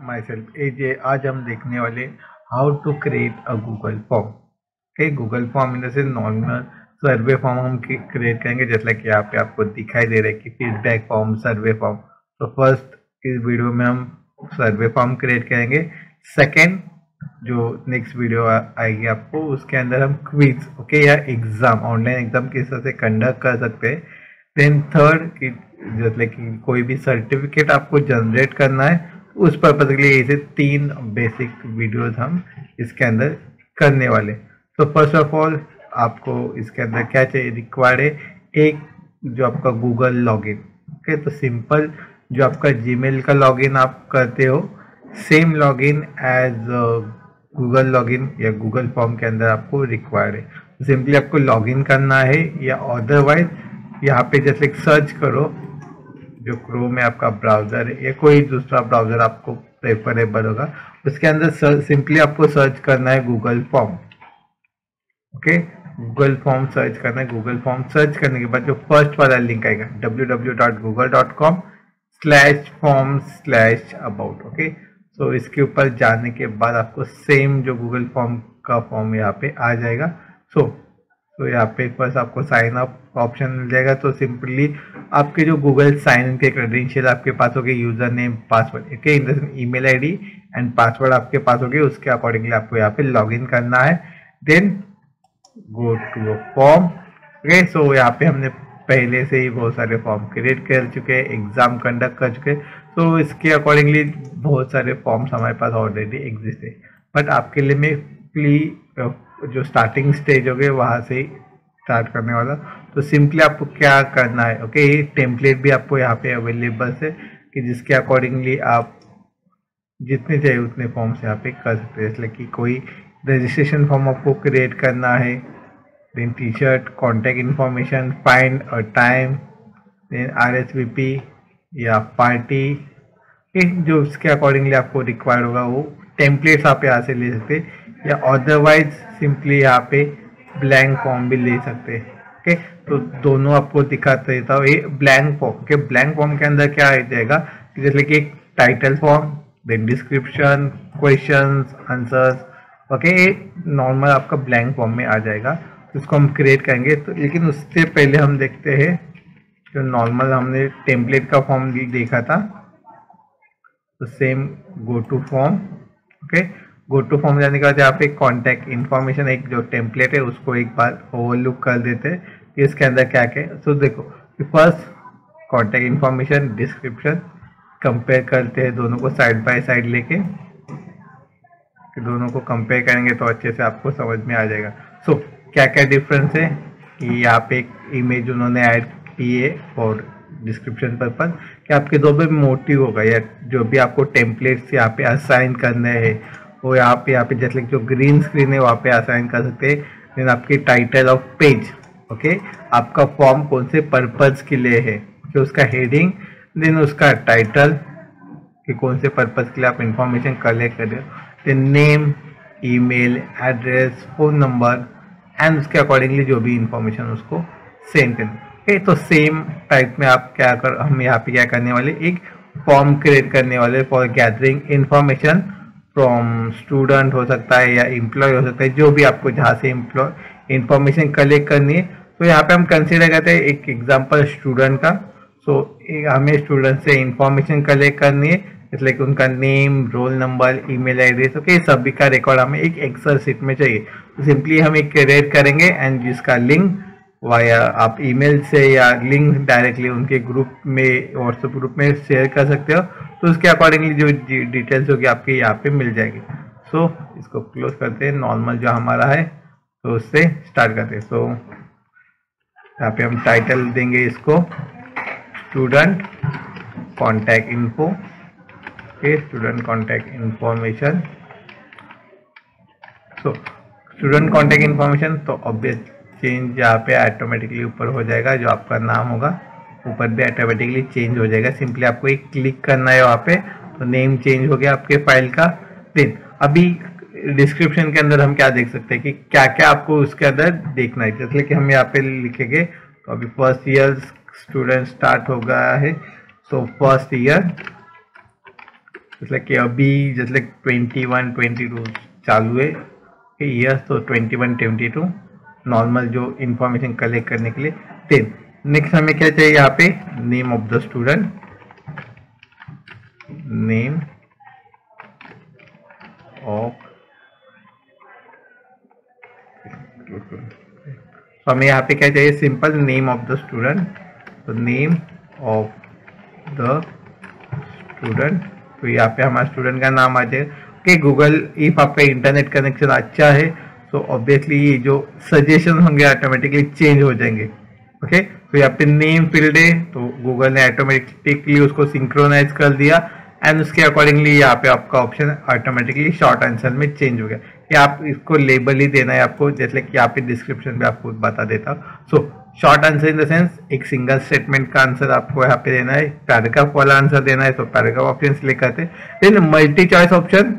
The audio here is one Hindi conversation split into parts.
माई सेल्फ एजे। आज हम देखने वाले how to create a Google form. Okay, Google form इन से नॉर्मल सर्वे फॉर्म हम क्रिएट करेंगे, जैसा कि यहाँ पे आपको दिखाई दे रहा है कि फीडबैक फॉर्म, सर्वे फॉर्म। तो फर्स्ट इस वीडियो में हम सर्वे फॉर्म क्रिएट करेंगे। सेकेंड जो नेक्स्ट वीडियो आएगी आपको, उसके अंदर हम क्विज ओके या एग्जाम, ऑनलाइन एग्जाम किस तरह से कंडक्ट कर सकते हैं। देन थर्ड कि जैसे कि कोई भी सर्टिफिकेट आपको जनरेट करना है, उस पर्पज के लिए इसे 3 बेसिक वीडियोस हम इसके अंदर करने वाले। तो फर्स्ट ऑफ ऑल आपको इसके अंदर क्या चाहिए, रिक्वायर्ड है एक जो आपका गूगल लॉगिन। ओके, तो सिंपल जो आपका जीमेल का लॉगिन आप करते हो, same login as Google login या गूगल फॉर्म के अंदर आपको रिक्वायर्ड है। तो सिंपली आपको लॉगिन करना है, या अदरवाइज यहाँ पे जैसे सर्च करो, जो क्रोम में आपका ब्राउजर है या कोई दूसरा ब्राउजर आपको प्रेफरेबल होगा, उसके अंदर सिंपली आपको सर्च करना है Google form. Okay, Google form search करना है। गूगल फॉर्म सर्च करने के बाद जो फर्स्ट वाला लिंक आएगा www.google.com/form/about। ओके, तो इसके ऊपर जाने के बाद आपको सेम जो गूगल फॉर्म का फॉर्म यहाँ पे आ जाएगा। तो यहाँ पे फर्स्ट आपको साइन अप ऑप्शन मिल जाएगा। तो सिंपली आपके जो गूगल साइन इन के क्रेडेंशियल आपके पास होंगे, user name, password, okay, email ID and password आपके पास होंगे, उसके अकॉर्डिंगली आपको यहाँ पे लॉगिन करना है। Then go to a form. Okay, so यहाँ पे हमने पहले से ही बहुत सारे फॉर्म क्रिएट कर चुके हैं, एग्जाम कंडक्ट कर चुके हैं, तो इसके अकॉर्डिंगली बहुत सारे फॉर्म्स हमारे पास ऑलरेडी एग्जिस्ट है। बट आपके लिए मैं जो स्टार्टिंग स्टेज हो गए वहाँ से ही स्टार्ट करने वाला। तो सिंपली आपको क्या करना है, ओके, ये टेम्पलेट भी आपको यहाँ पे अवेलेबल है कि जिसके अकॉर्डिंगली आप जितने चाहिए उतने फॉर्म्स यहाँ पे कर सकते हैं। इसलिए कि कोई रजिस्ट्रेशन फॉर्म आपको क्रिएट करना है, then T shirt, contact information, find a time, then RSVP या पार्टी, जो उसके अकॉर्डिंगली आपको रिक्वायर्ड होगा वो टेम्पलेट्स आप यहाँ से ले सकते हैं, या अदरवाइज सिंपली यहाँ पे ब्लैंक फॉर्म भी ले सकते हैं। ओके, तो दोनों आपको दिखाते रहता हूँ। ये ब्लैंक फॉर्म के ब्लैंक फॉर्म के अंदर क्या आ जाएगा, जैसे कि एक title form, then description, questions, answers, okay, normal आपका ब्लैंक फॉर्म में आ जाएगा। तो इसको हम क्रिएट करेंगे। तो लेकिन उससे पहले हम देखते हैं जो नॉर्मल हमने टेम्पलेट का फॉर्म देखा था, तो same go to form. Okay, go to form जाने के बाद यहाँ पे कॉन्टैक्ट इन्फॉर्मेशन, एक जो टेम्पलेट है उसको एक बार ओवरलुक कर देते हैं कि इसके अंदर क्या क्या है। तो देखो first contact information, description, compare करते हैं दोनों को साइड बाय साइड लेके, कि दोनों को कंपेयर करेंगे तो अच्छे से आपको समझ में आ जाएगा। सो क्या क्या डिफरेंस है कि यहाँ पे एक इमेज उन्होंने ऐड की है फॉर डिस्क्रिप्शन पर्पज, कि आपके दो भी मोटिव होगा या जो भी आपको टेम्पलेट्स यहाँ पे असाइन करने हैं वो यहाँ पे जैसे जो ग्रीन स्क्रीन है वहाँ पे असाइन कर सकते हैं। देन आपकी टाइटल ऑफ पेज, ओके, आपका फॉर्म कौन से पर्पज के लिए है, कि उसका हेडिंग, देन उसका टाइटल कि कौन से पर्पज के लिए आप इंफॉर्मेशन कलेक्ट कर रहे हो, then name, email address, phone number and उसके अकॉर्डिंगली जो भी इंफॉर्मेशन उसको सेंड करना। ओके, तो सेम टाइप में आप हम यहाँ पे क्या करने वाले, एक फॉर्म क्रिएट करने वाले for gathering information from student हो सकता है या एम्प्लॉय हो सकता है, जो भी आपको जहाँ से इंफॉर्मेशन कलेक्ट करनी है। तो यहाँ पे हम कंसिडर करते हैं एक एग्जांपल स्टूडेंट का। सो हमें स्टूडेंट से इंफॉर्मेशन कलेक्ट करनी है, इसलिए कि उनका name, roll number, email address, okay, सभी का रिकॉर्ड हमें एक एक्सेल शीट में चाहिए। तो सिंपली हम एक क्रिएट करेंगे एंड जिसका लिंक वाया आप ईमेल से या लिंक डायरेक्टली उनके ग्रुप में, व्हाट्सएप ग्रुप में शेयर कर सकते हो। तो उसके अकॉर्डिंगली जो डिटेल्स होगी आपके यहाँ पे मिल जाएगी। सो इसको क्लोज करते हैं, नॉर्मल जो हमारा है तो उससे स्टार्ट करते हैं। सो यहाँ पे हम टाइटल देंगे इसको student contact info, okay, student contact information. So student contact information, तो ऑब्वियस चेंज यहाँ पे ऑटोमेटिकली ऊपर हो जाएगा, जो आपका नाम होगा ऊपर भी ऑटोमेटिकली चेंज हो जाएगा। सिंपली आपको एक क्लिक करना है वहाँ पे, तो नेम चेंज हो गया आपके फाइल का। देन अभी डिस्क्रिप्शन के अंदर हम क्या देख सकते हैं कि क्या क्या आपको उसके अंदर देखना है, जैसे कि हम यहाँ पे लिखेंगे। तो अभी फर्स्ट ईयर स्टूडेंट स्टार्ट हो गया है, सो फर्स्ट ईयर जैसे कि अभी जैसे 21 22 चालू है ईयर, तो 21 22 नॉर्मल जो इंफॉर्मेशन कलेक्ट करने के लिए। देन नेक्स्ट हमें क्या चाहिए यहाँ पे, name of the student, name of, तो हमें यहाँ पे क्या चाहिए, simple name of the student, तो नेम ऑफ द स्टूडेंट, तो यहाँ पे हमारा स्टूडेंट का नाम आ जाएगा। ओके, गूगल इफ आपका इंटरनेट कनेक्शन अच्छा है तो ऑब्वियसली ये जो सजेशन होंगे ऑटोमेटिकली चेंज हो जाएंगे। ओके, तो यहाँ पे नेम फील्ड है तो गूगल ने ऑटोमेटिकली उसको सिंक्रोनाइज कर दिया एंड उसके अकॉर्डिंगली यहाँ पे आपका ऑप्शन ऑटोमेटिकली शॉर्ट आंसर में चेंज हो गया कि आप इसको लेबल ही देना है आपको, जैसे कि यहाँ पे डिस्क्रिप्शन में आपको बता देता हूँ। So short answer in the sense एक सिंगल स्टेटमेंट का आंसर आपको यहाँ पे देना है, पैराग्राफ वाला आंसर देना है, तो पैराग्राफ ऑप्शन सिलेक्ट करते हैं। Then multi choice option,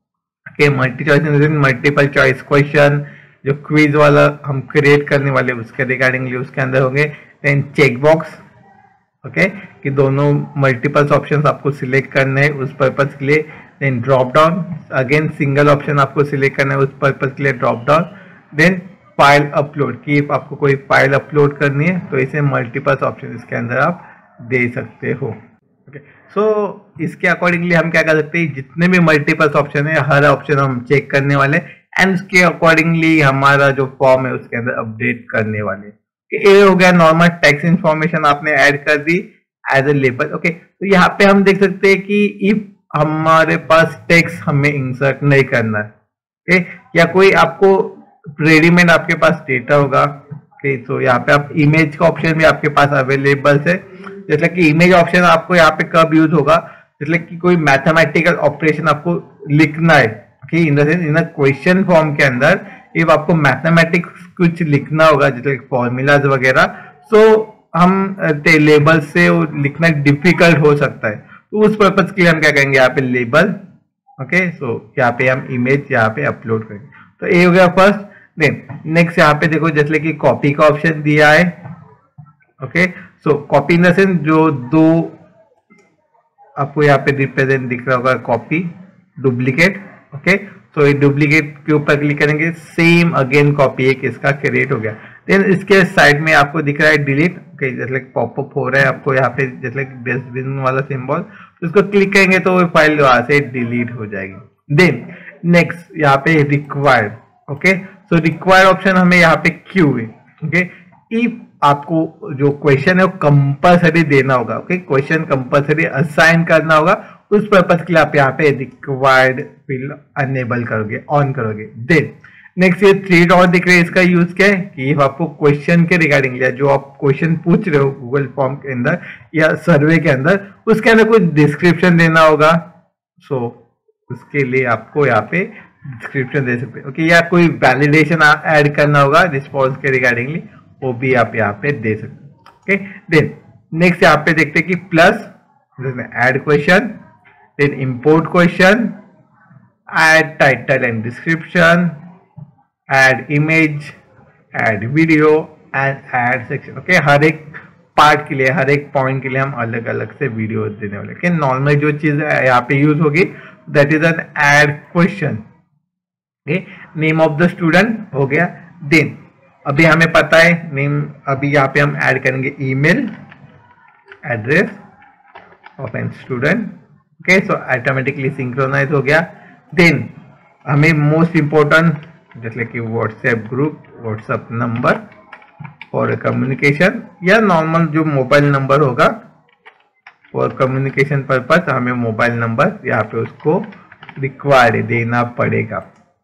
multi choice in the sense multiple choice question, जो क्विज वाला हम क्रिएट करने वाले उसके रिगार्डिंगली उसके अंदर होंगे। देन चेक बॉक्स, ओके, कि दोनों मल्टीपल ऑप्शंस आपको सिलेक्ट करने हैं उस पर्पज के लिए। Then drop down, again single option आपको सिलेक्ट करना है उस पर्पज के लिए, drop down. Then file upload, कि आपको कोई फाइल अपलोड करनी है तो इसे मल्टीपल ऑप्शन इसके अंदर आप दे सकते हो। ओके, सो इसके अकॉर्डिंगली हम क्या कर सकते हैं, जितने भी मल्टीपल ऑप्शन है हर ऑप्शन हम चेक करने वाले एंड उसके अकॉर्डिंगली हमारा जो फॉर्म है उसके अंदर अपडेट करने वाले। ये हो गया नॉर्मल टेक्स्ट इन्फॉर्मेशन आपने ऐड कर दी एज ए लेबल। ओके, तो यहाँ पे हम देख सकते हैं कि इफ हमारे पास टेक्स्ट हमें इंसर्ट नहीं करना है, ओके, या कोई आपको रेडीमेड आपके पास डेटा होगा, ओके, तो यहाँ पे आप इमेज का ऑप्शन भी आपके पास अवेलेबल है। जैसे कि इमेज ऑप्शन आपको यहाँ पे कब यूज होगा, जैसे कि कोई मैथमेटिकल ऑपरेशन आपको लिखना है, okay, in the sense in question form के अंदर इफ आपको मैथमेटिक्स कुछ लिखना होगा जैसे फॉर्मूलाज वगैरह, सो हम लेबल से वो लिखना डिफिकल्ट हो सकता है, तो उस पर्पज के लिए हम क्या करेंगे यहाँ पे लेबल। ओके, सो यहाँ पे हम इमेज यहाँ पे अपलोड करेंगे, तो ये हो गया फर्स्ट। देन नेक्स्ट यहाँ पे देखो जैसे कि कॉपी का ऑप्शन दिया है। Okay, so copy in the sense जो दो आपको यहाँ पे रिप्रेजेंट दिख रहा होगा, कॉपी डुप्लीकेट। ओके, तो ये डुप्लीकेट के ऊपर क्लिक करेंगे, सेम अगेन कॉपी एक इसका क्रिएट हो गया। देन इसके साइड में आपको दिख रहा है डिलीट, ओके, जैसे पॉपअप हो रहा है आपको यहाँ पे जैसे डस्टबिन वाला सिंबल, तो इसको क्लिक करेंगे तो वो फाइल वहां से डिलीट हो जाएगी। देन नेक्स्ट यहाँ पे required, okay, so required option हमें यहाँ पे क्यों है, ओके, इफ आपको जो क्वेश्चन है वो कंपल्सरी देना होगा, ओके, क्वेश्चन कंपल्सरी असाइन करना होगा, उस पर्पज के लिए आप यहाँ पे रिक्वायर्ड फील्ड अनेबल करोगे, ऑन करोगे। देन नेक्स्ट ये 3 डॉट दिख रहे हैं, इसका यूज क्या है कि इफ आपको क्वेश्चन के रिगार्डिंग या जो आप क्वेश्चन पूछ रहे हो गूगल फॉर्म के अंदर या सर्वे के अंदर, उसके अंदर कुछ डिस्क्रिप्शन देना होगा, सो उसके लिए आपको यहाँ पे डिस्क्रिप्शन दे सकते हैं, ओके, या कोई वैलिडेशन ऐड करना होगा रिस्पॉन्स के रिगार्डिंगली, वो भी आप यहाँ पे दे सकते हैं। ओके, देन नेक्स्ट यहाँ पे देखते हैं कि plus add question, then import question, add title and description, add image, add video and add section। Okay, हर एक पार्ट के लिए हर एक पॉइंट के लिए हम अलग अलग से वीडियो देने वाले, कि नॉर्मल जो चीज यहाँ पे यूज होगी that is an add question. Okay, name of the student हो गया। देन अभी हमें पता है नेम, अभी यहाँ पे हम ऐड करेंगे email address of an student. Okay, so automatically synchronise हो गया। देन हमें मोस्ट इंपॉर्टेंट जैसे कि WhatsApp group, WhatsApp number for communication, या नॉर्मल जो मोबाइल नंबर होगा फॉर कम्युनिकेशन पर्पज, हमें मोबाइल नंबर यहाँ पे उसको रिक्वायर्ड देना पड़ेगा।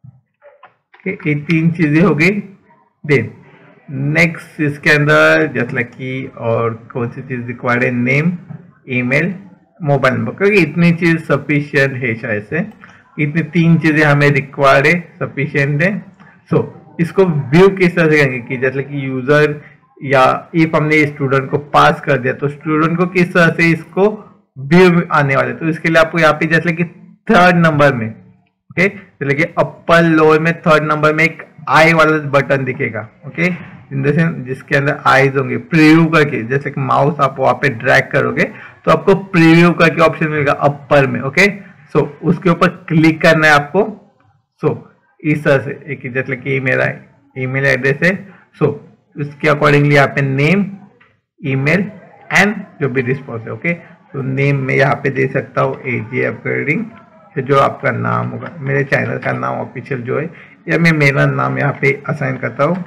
ओके, ये 3 चीजें हो गई। देन नेक्स्ट इसके अंदर जैसे कि और कौन सी चीज रिक्वायर्ड है, नेम, ईमेल, मोबाइल नंबर, क्योंकि इतनी चीज सफिशियंट है, शायद से इतनी 3 चीजें हमें रिक्वायर्ड है, सफिशियंट है। सो इसको व्यू किस तरह से करेंगे कि जैसे कि यूजर या इफ हमने स्टूडेंट को पास कर दिया तो स्टूडेंट को किस तरह से इसको व्यू आने वाले, तो इसके लिए आपको यहाँ पे जैसे कि 3rd नंबर में, ओके, जैसे कि अपर लोअर में 3rd नंबर में एक आई वाला बटन दिखेगा, ओके, जिसके अंदर आईज होंगे, प्रीव्यू करके जैसे कि माउस आप वहां पे ड्रैग करोगे तो आपको प्रीव्यू करके ऑप्शन मिलेगा अपर में। ओके, सो उसके ऊपर क्लिक करना है आपको। सो इस तरह से एक जैसे कि मेरा ईमेल एड्रेस है, सो उसके अकॉर्डिंगली यहाँ पे नेम, ईमेल एंड जो भी रिस्पॉन्स है। ओके, तो नेम में यहाँ पे दे सकता हूँ AJ अपग्रेडिंग, जो आपका नाम होगा, मेरे चैनल का नाम ऑफिशियल जो है, या मैं मेरा नाम यहाँ पे असाइन करता हूँ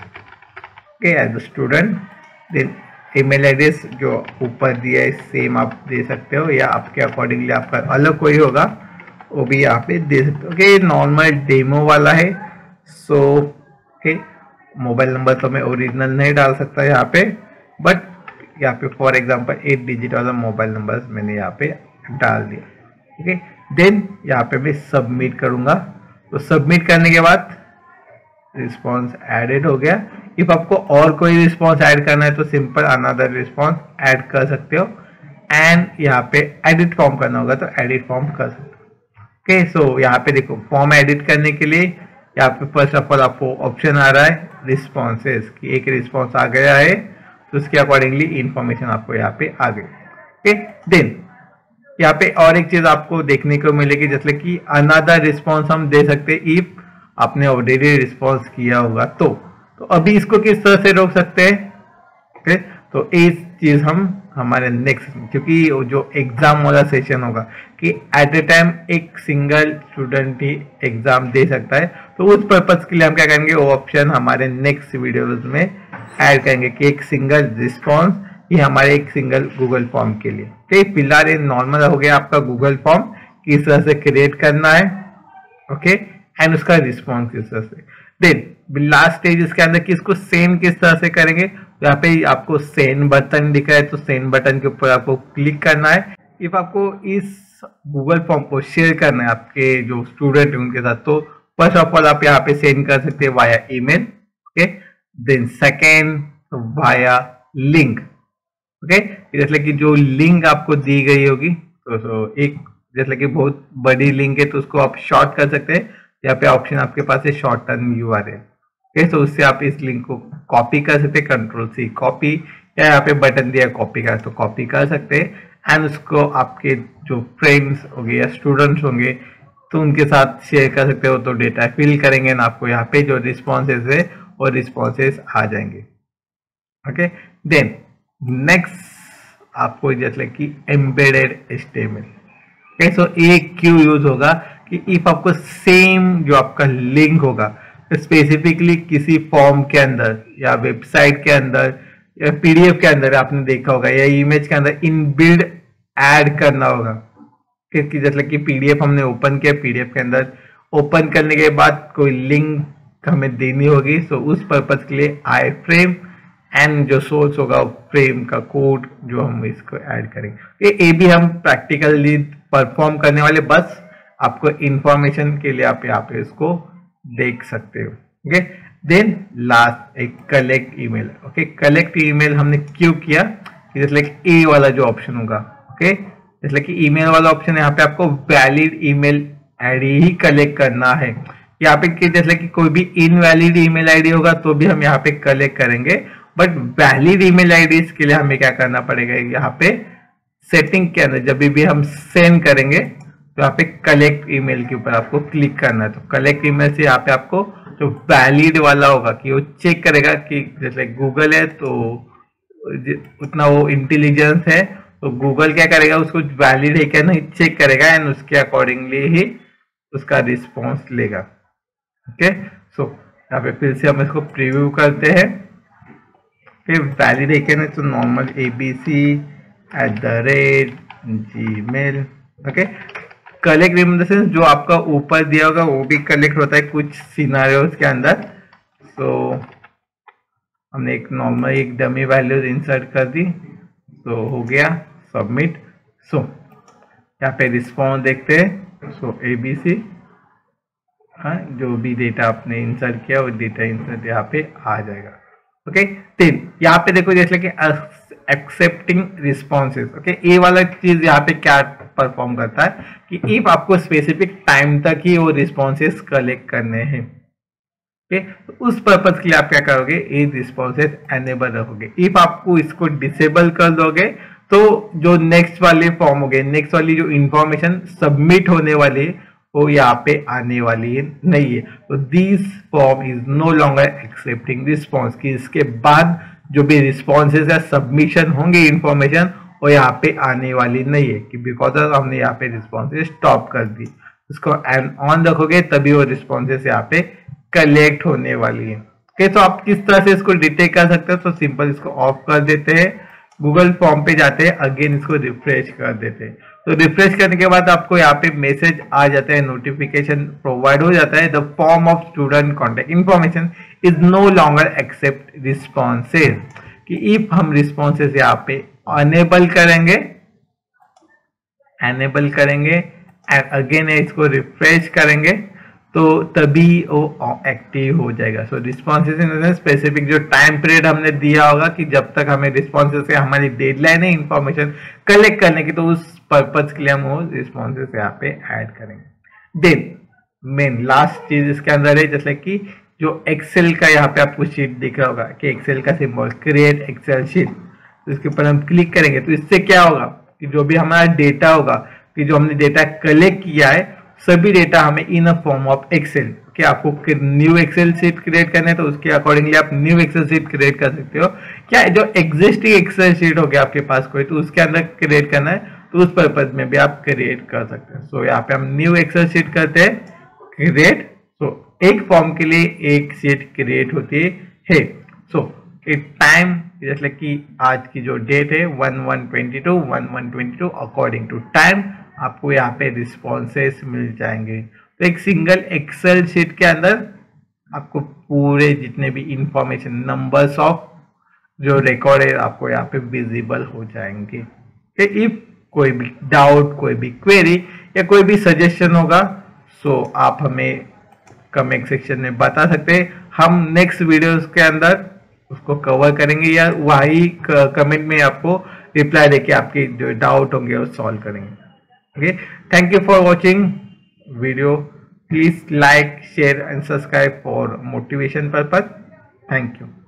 as student. Then email address जो ऊपर दिया है सेम आप दे सकते हो, या आपके अकॉर्डिंगली आपका अलग कोई होगा वो भी यहाँ पे दे सकते हो। ओके, नॉर्मल डेमो वाला है। सो ओके, मोबाइल नंबर तो मैं ओरिजिनल नहीं डाल सकता यहाँ पे, बट यहाँ पे फॉर एग्जांपल 8 डिजिट वाला मोबाइल नंबर मैंने यहाँ पे डाल दिया। ओके, देन यहाँ पे मैं सबमिट करूँगा। तो सबमिट करने के बाद रिस्पॉन्स एडेड हो गया। इफ आपको और कोई रिस्पॉन्स ऐड करना है तो सिंपल अनदर रिस्पॉन्स ऐड कर सकते हो, एंड यहाँ पे एडिट फॉर्म करना होगा तो एडिट फॉर्म कर सकते हो। ओके, सो यहाँ पे देखो फॉर्म एडिट करने के लिए यहाँ पे फर्स्ट ऑफ ऑल आपको ऑप्शन आ रहा है रिस्पॉन्सेस की, एक रिस्पॉन्स आ गया है तो उसके अकॉर्डिंगली इंफॉर्मेशन आपको यहाँ पे आ गई। ओके, देन यहाँ पे और एक चीज आपको देखने को मिलेगी, जैसे कि अनदर रिस्पॉन्स हम दे सकते हैं इफ आपने ऑलरेडी रिस्पॉन्स किया होगा तो अभी इसको किस तरह से रोक सकते हैं। ओके, तो इस चीज हम हमारे नेक्स्ट, क्योंकि जो एग्जाम वाला सेशन होगा कि एट ए टाइम एक सिंगल स्टूडेंट ही एग्जाम दे सकता है, तो उस पर्पज के लिए हम क्या करेंगे, वो ऑप्शन हमारे नेक्स्ट वीडियोज में ऐड करेंगे कि एक सिंगल रिस्पॉन्स ये हमारे एक सिंगल गूगल फॉर्म के लिए। ठीक, फिलहाल ये नॉर्मल हो गया आपका गूगल फॉर्म किस तरह से क्रिएट करना है। ओके, एंड उसका रिस्पॉन्स किस तरह से। देन लास्ट स्टेज इसके अंदर कि इसको सेंड किस तरह से करेंगे, यहाँ पे आपको सेंड बटन दिख रहा है, तो सेंड बटन के ऊपर आपको क्लिक करना है। इफ आपको इस गूगल फॉर्म को शेयर करना है आपके जो स्टूडेंट है उनके साथ, तो फर्स्ट ऑफ ऑल आप यहाँ पे सेंड कर सकते हैं via email. Okay, then second via link. Okay, जैसे कि जो लिंक आपको दी गई होगी तो एक जैसे कि बहुत बड़ी लिंक है तो उसको आप शॉर्ट कर सकते हैं, यहाँ पे ऑप्शन आपके पास है शॉर्ट टर्म URL। ओके, तो उससे आप इस लिंक को कॉपी कर सकते हैं, Ctrl+C कॉपी, या यहाँ पे बटन दिया कॉपी का तो कॉपी कर सकते हैं, एंड उसको आपके जो फ्रेंड्स होंगे या स्टूडेंट्स होंगे तो उनके साथ शेयर कर सकते हो, तो डेटा फिल करेंगे ना आपको यहाँ पे जो रिस्पॉन्सेज है और रिस्पॉन्सेज आ जाएंगे। ओके, देन नेक्स्ट आपको जैसे कि एम्बेडेड HTML। ओके, सो ये क्यों यूज होगा कि इफ आपको सेम जो आपका लिंक होगा स्पेसिफिकली किसी फॉर्म के अंदर या वेबसाइट के अंदर या PDF के अंदर आपने देखा होगा या इमेज के अंदर इनबिल्ड ऐड करना होगा, क्योंकि जैसे कि PDF हमने ओपन किया, PDF के अंदर ओपन करने के बाद कोई लिंक हमें देनी होगी, सो उस पर्पज के लिए आई फ्रेम एंड जो सोर्स होगा फ्रेम का कोड जो हम इसको ऐड करेंगे। ये भी हम प्रैक्टिकली परफॉर्म करने वाले, बस आपको इंफॉर्मेशन के लिए आप यहाँ पे इसको देख सकते हो। ओके, देन लास्ट एक collect email. Okay, collect email हमने क्यों किया, जैसे ए वाला जो ऑप्शन होगा। ओके, जैसे कि ईमेल वाला ऑप्शन यहाँ पे आपको वैलिड ईमेल आईडी ही कलेक्ट करना है। यहाँ पे जैसे कि कोई भी इनवैलिड ईमेल आईडी होगा तो भी हम यहाँ पे कलेक्ट करेंगे, बट वैलिड ईमेल आईडीज के लिए हमें क्या करना पड़ेगा, यहाँ पे सेटिंग के अंदर जब भी हम सेंड करेंगे तो यहाँ पे कलेक्ट ईमेल के ऊपर आपको क्लिक करना है। तो कलेक्ट ईमेल से यहाँ पे आपको जो वैलिड वाला होगा कि वो चेक करेगा कि जैसे गूगल है तो उतना वो इंटेलिजेंस है, तो गूगल क्या करेगा, उसको वैलिड है क्या नहीं चेक करेगा एंड उसके अकॉर्डिंगली ही उसका रिस्पॉन्स लेगा। ओके, सो यहाँ पे फिर से हम इसको प्रीव्यू करते हैं। फिर वैलिड है क्या नहीं, तो normal abc@gmail। Okay, collect in the sense जो आपका ऊपर दिया होगा वो भी कलेक्ट होता है कुछ सिनारियोज के अंदर। तो हमने एक नॉर्मल एक डमी वैल्यू इंसर्ट कर दी, तो हो गया सबमिट। सो यहाँ पे रिस्पॉन्स देखते हैं। सो ABC, हाँ, जो भी डेटा आपने इंसर्ट किया वो डेटा इंसर्ट यहाँ पे आ जाएगा। ओके, देन यहाँ पे देखो जैसे कि एक्सेप्टिंग रिस्पॉन्सेज। ओके, ये वाला चीज यहाँ पे क्या परफॉर्म करता है कि इफ आपको स्पेसिफिक टाइम तक ही वो रिस्पॉन्सेज कलेक्ट करने हैं, ओके, तो उस पर्पज के लिए आप क्या करोगे, ये रिस्पॉन्सेज एनेबल रखोगे। इफ आपको इसको डिसेबल कर दोगे तो जो नेक्स्ट वाले फॉर्म हो गए, नेक्स्ट वाली जो इंफॉर्मेशन सबमिट होने वाली है वो यहाँ पे आने वाली है नहीं है। तो this form is no longer accepting response, कि इसके बाद जो भी रिस्पॉन्सेज या सबमिशन होंगे इंफॉर्मेशन वो यहाँ पे आने वाली नहीं है, कि बिकॉज हमने यहाँ पे रिस्पॉन्सेज स्टॉप कर दी। इसको एंड ऑन रखोगे तभी वो रिस्पॉन्सेज यहाँ पे कलेक्ट होने वाली है। ओके, तो आप किस तरह से इसको डिटेक्ट कर सकते हो? तो सिंपल इसको ऑफ कर देते हैं, गूगल फॉर्म पे जाते हैं, अगेन इसको रिफ्रेश कर देते हैं। तो रिफ्रेश करने के बाद आपको यहाँ पे मैसेज आ जाता है, नोटिफिकेशन प्रोवाइड हो जाता है, the form of student contact information is no longer accept responses, कि इफ हम रिस्पॉन्सेज यहाँ पे अनेबल करेंगे एंड अगेन इसको रिफ्रेश करेंगे तो तभी वो एक्टिव हो जाएगा। सो रिस्पॉन्सेज इन स्पेसिफिक जो टाइम पीरियड हमने दिया होगा कि जब तक हमें रिस्पॉन्सेज से हमारी डेडलाइन है इंफॉर्मेशन कलेक्ट करने की, तो उस पर्पज के लिए हम वो रिस्पॉन्सेज यहाँ पे ऐड करेंगे। देन मेन लास्ट चीज इसके अंदर है, जैसे कि जो एक्सेल का यहाँ पे आपको शीट दिख रहा होगा कि एक्सेल का सिंबल क्रिएट एक्सेल शीट, तो इसके ऊपर हम क्लिक करेंगे तो इससे क्या होगा कि जो भी हमारा डेटा होगा, कि जो हमने डेटा कलेक्ट किया है सभी डेटा हमें in a form of Excel, कि आपको न्यू एक्सेल शीट क्रिएट करना है तो उसके अकॉर्डिंगली आप न्यू एक्सेल शीट क्रिएट कर सकते हो। क्या जो एग्जिस्टिंग एक्सेल शीट हो गया आपके पास कोई, तो उसके अंदर क्रिएट करना है तो उस पर्पज में भी आप क्रिएट कर सकते हैं। सो यहाँ पे हम न्यू एक्सेल शीट करते हैं क्रिएट। सो एक फॉर्म के लिए एक शीट क्रिएट होती है। सो एक टाइम जैसे कि आज की जो डेट है 11/22 अकॉर्डिंग टू टाइम आपको यहाँ पे रिस्पॉन्सेस मिल जाएंगे। तो एक सिंगल एक्सेल शीट के अंदर आपको पूरे जितने भी इंफॉर्मेशन नंबर्स ऑफ जो रिकॉर्ड है आपको यहाँ पे विजिबल हो जाएंगे। इफ कोई भी डाउट, कोई भी क्वेरी या कोई भी सजेशन होगा सो आप हमें कमेंट सेक्शन में बता सकते हैं। हम नेक्स्ट वीडियोस के अंदर उसको कवर करेंगे या वही कमेंट में आपको रिप्लाई देके आपके जो डाउट होंगे वो सॉल्व करेंगे। Okay, thank you for watching video. Please like, share and subscribe for motivation purpose. Thank you.